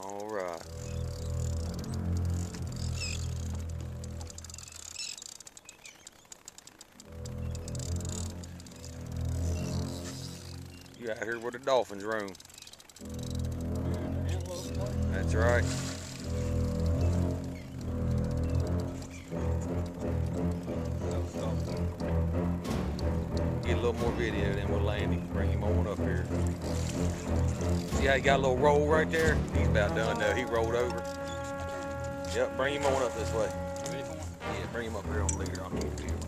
All right. You out here where the dolphins roam. That's right. Get a little more video, then we'll land him. Bring him on up here. See how he got a little roll right there? He's about done now. He rolled over. Yep, bring him on up this way. Yeah, bring him up here on the leader. I'll keep it here.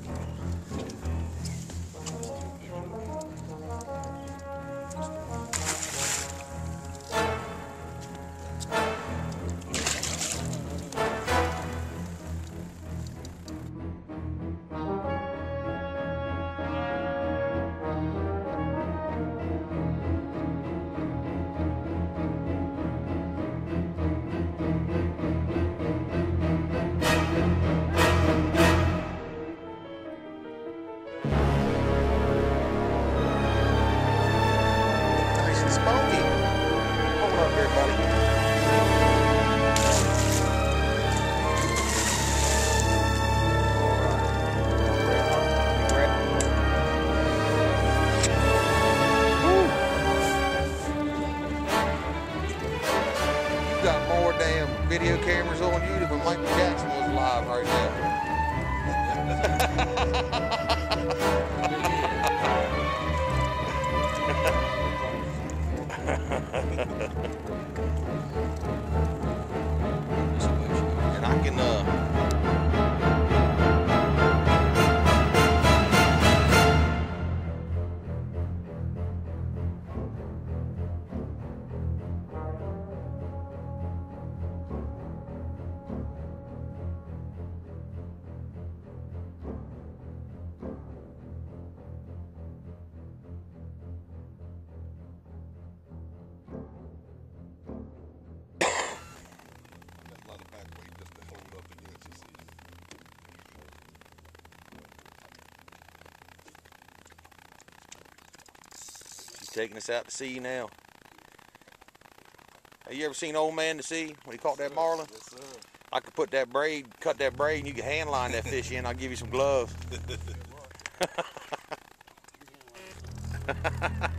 Video cameras on you when Michael Jackson was live right now. And I can taking us out to sea now. Have you ever seen Old Man to Sea when he caught that marlin? Yes, sir. I could put that braid, cut that braid, and you can hand line that fish in. I'll give you some gloves.